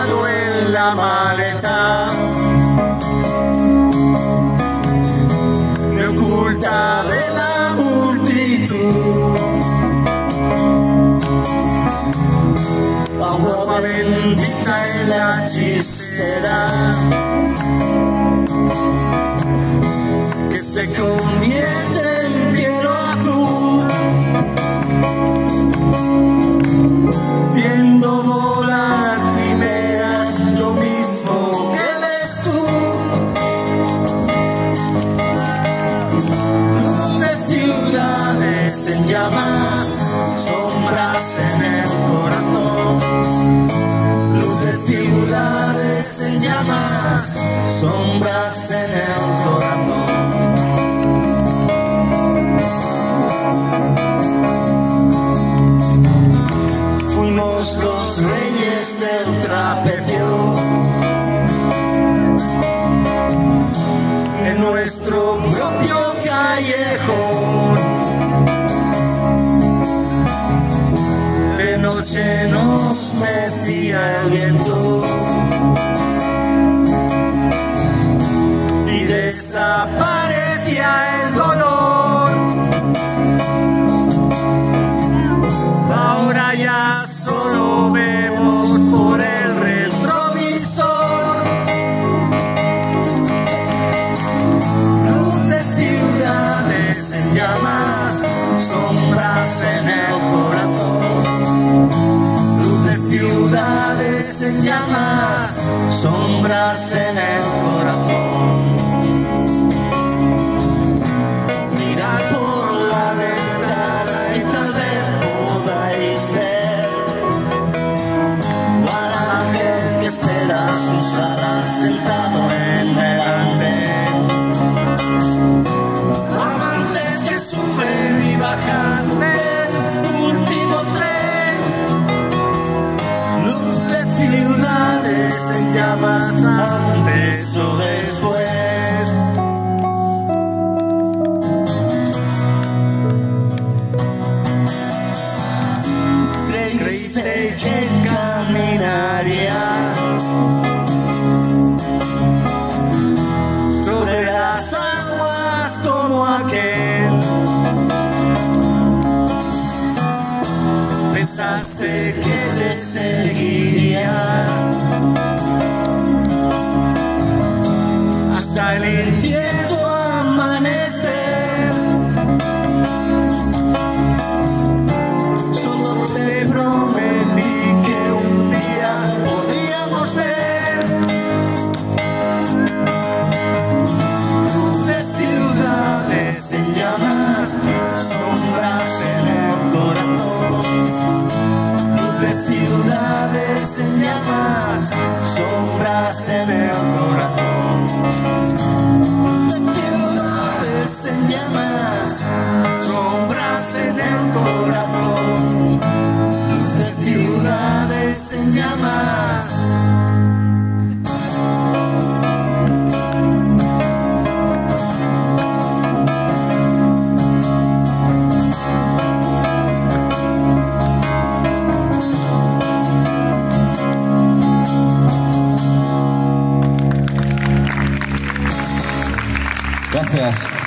guardado en la maleta, me oculta de la multitud. Agua bendita en la hechicera, que se convierte en cielo azul, viendo volar primeras lo mismo que ves tú. Luz de ciudades en llamas, sombras en el corazón. Luz de ciudades en llamas, sombras en el corazón. Fuimos los reyes del trapecio, en nuestro propio callejón. De noche nos mecía el viento y desaparecía el dolor. Ahora ya solo vemos por el retrovisor. Luz de ciudades en llamas, sombras en el corazón. Luz de ciudades en llamas, sombras en el corazón. Mirad por la ventana y tal vez podáis ver a la ángel que espera sus alas sentado en el andén. Amantes que suben y bajan del último tren. Luz de ciudades en llamas, antes o después. Creíste que caminaría sobre las aguas como aquel. Pensaste que te seguiría hasta el incierto amanecer. Solo te prometí que un día podríamos ver. Luz de ciudades en llamas, sombras en el corazón. Luz de ciudades en llamas, sombras en el corazón. Luz de ciudades en llamas, sombras en el corazón. Luz de ciudades en llamas. Gracias.